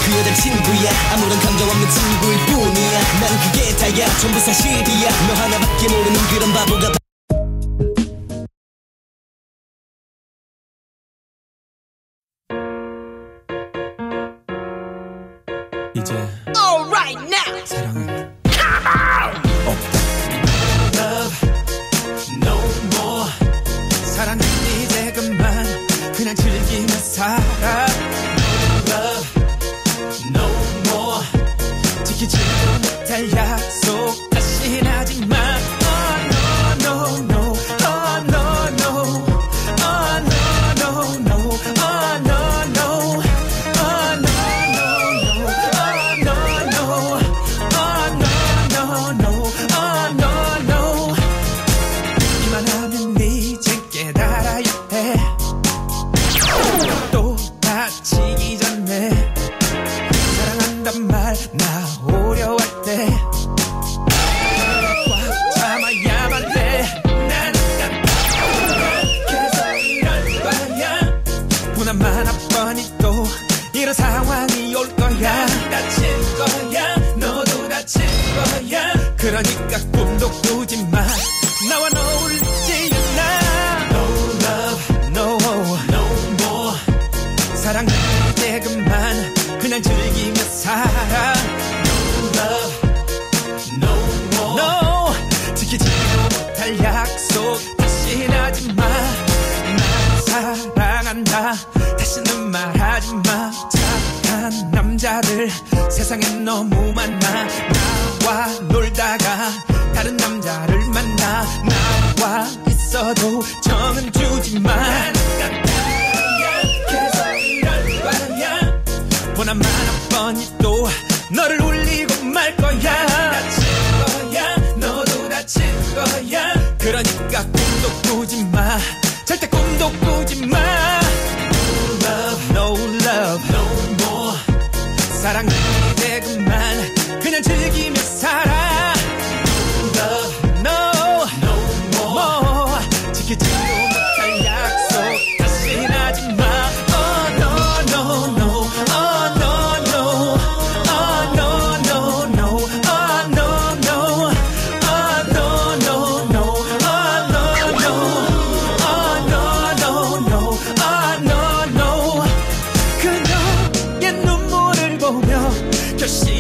그 여자 친구야 아무런 감정 없는 친구일 뿐이야 난 그게 다야 전부 사실이야 너 하나밖에 모르는 그런 바보가 이제 Alright now 사랑은 없다 Love no more 사랑은 이제 그만 그냥 즐기며 살아 Love no more 지키지도 못할 약속 다신 하지마 Oh no no no Oh no no Oh no no no Oh no no Oh no 다치기 전에 사랑한단 말 나오려 할 때 꽉 참아야만 돼 나는 계속 이럴 거야 보나마나 뻔히 또 이런 상황이 올 거야 다칠 거야 너도 다칠 거야 그러니까 꿈도 꾸지 마 나와 어울리지 않아 No love no more 사랑은 이제 그만 그냥 즐기며 살아 No love no more no 지키지도 못할 약속 다신 하지마 날 사랑한다 다시는 말하지마 착한 남자들 세상에 너무 많아 나와 놀다가 다른 남자를 만나 나와 있어도 정은 주지마 보나마나 뻔히 또 너를 울리고 말 거야 다칠 거야 너도 다칠 거야 그러니까 꿈도 꾸지 마 절대 꿈도 꾸지 마 No love no more 사랑은 이제 그만 그냥 즐기며 살아 No love no more 지키지도 못할 약속 다신 하지마 결심